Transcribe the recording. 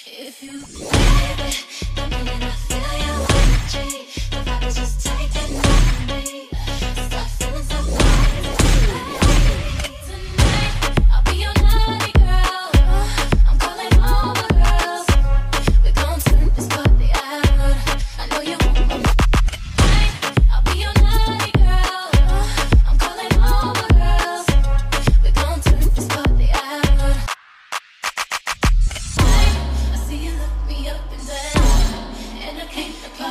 If you baby, the minute I feel your energy, the vibe is just taking over me. Start feeling so good. Tonight, I'll be your naughty girl. I'm calling all the girls. We're gon' turn this party out. I know you want my night. I'll be your naughty girl. I'm calling all the girls. We're gon' turn this party out. I see you look me up and down, and I can't